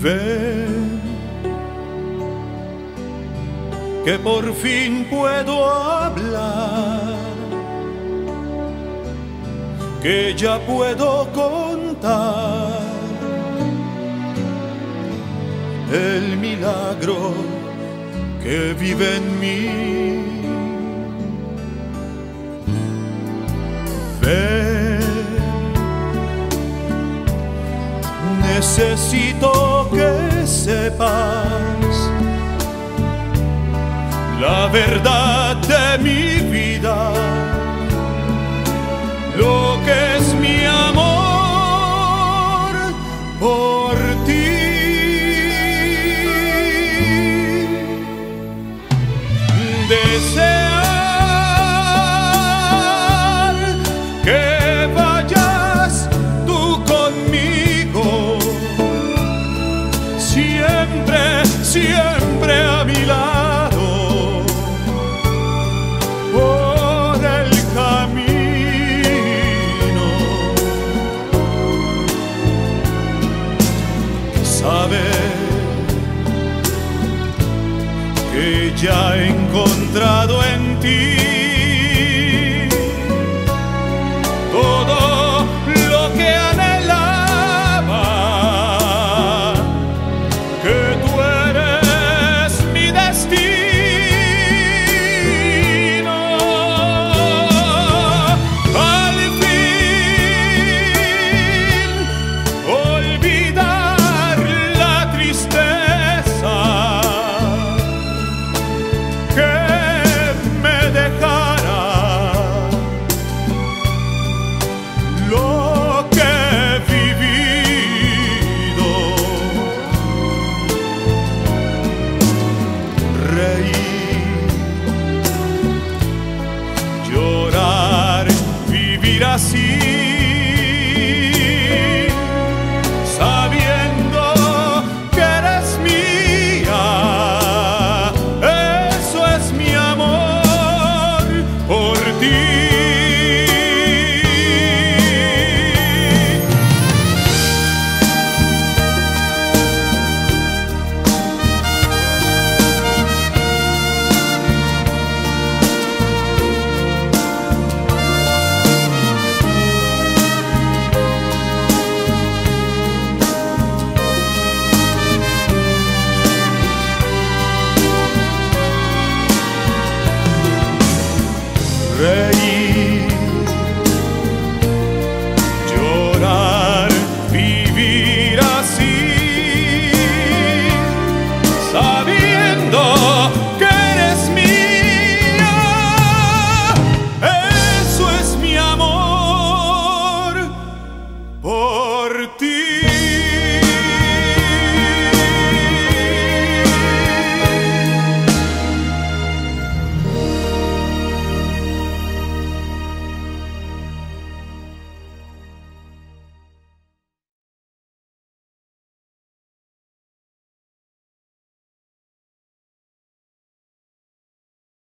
Ven, que por fin puedo hablar, que ya puedo contar el milagro que vive en mí. Ven, necesito que sepas la verdad de mi vida, lo que es mi amor por ti. Desear que vayas tú conmigo, siempre, siempre a mi lado, por el camino. Saber que ya he encontrado en ti